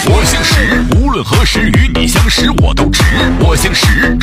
我姓石，无论何时与你相识我都值。我姓石，